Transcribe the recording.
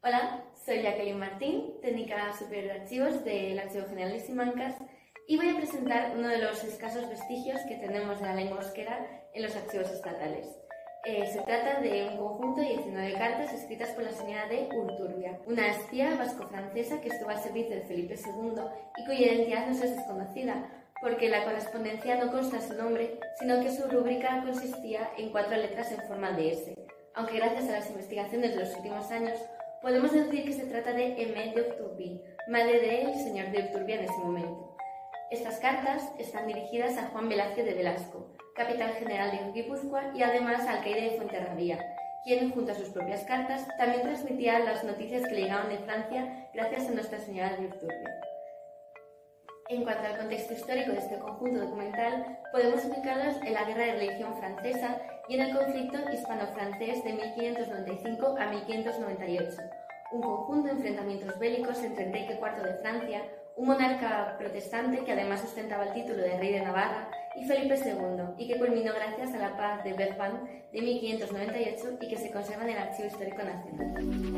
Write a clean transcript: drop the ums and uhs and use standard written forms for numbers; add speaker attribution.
Speaker 1: Hola, soy Jacqueline Martín, técnica superior de archivos del Archivo General de Simancas, y voy a presentar uno de los escasos vestigios que tenemos de la lengua euskera en los archivos estatales. Se trata de un conjunto de 19 cartas escritas por la señora de Urturbia, una espía vasco-francesa que estuvo al servicio de Felipe II y cuya identidad nos es desconocida, porque la correspondencia no consta su nombre, sino que su rúbrica consistía en 4 letras en forma de S, aunque gracias a las investigaciones de los últimos años podemos decir que se trata de Aimée de Urturbie, madre del señor de Urturbia en ese momento. Estas cartas están dirigidas a Juan Velázquez de Velasco, capitán general de Guipúzcoa y además alcaide de Fuenterrabía, quien, junto a sus propias cartas, también transmitía las noticias que le llegaban de Francia gracias a Nuestra Señora de Urturbia. En cuanto al contexto histórico de este conjunto documental, podemos ubicarlos en la Guerra de Religión francesa y en el conflicto hispano-francés de 1595 a 1598, un conjunto de enfrentamientos bélicos entre Enrique IV de Francia, un monarca protestante que además ostentaba el título de rey de Navarra, y Felipe II, y que culminó gracias a la paz de Vervins de 1598 y que se conserva en el Archivo Histórico Nacional.